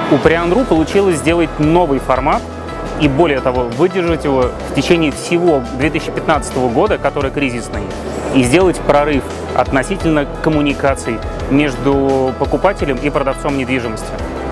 У Prion.ru получилось сделать новый формат и, более того, выдержать его в течение всего 2015 года, который кризисный, и сделать прорыв относительно коммуникаций между покупателем и продавцом недвижимости.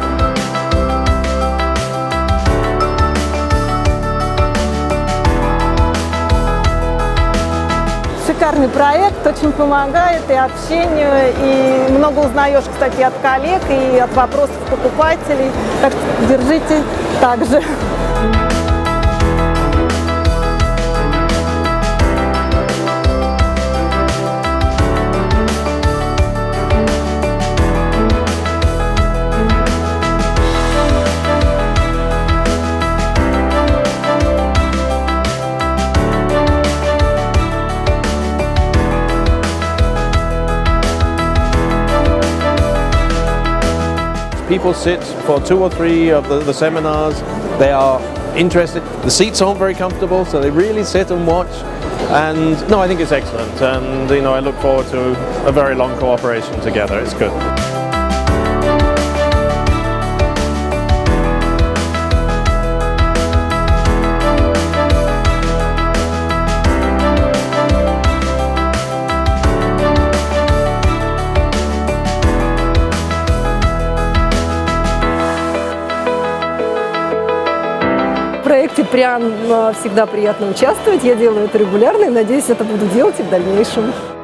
Шикарный проект, очень помогает и общению, и много узнаешь, кстати, от коллег, и от вопросов покупателей. Так что держите так же. People sit for 2 or 3 of the seminars. They are interested. The seats aren't very comfortable, so they really sit and watch. And no, I think it's excellent. And I look forward to a very long cooperation together. It's good. В проекте Prion всегда приятно участвовать. Я делаю это регулярно и надеюсь, это буду делать и в дальнейшем.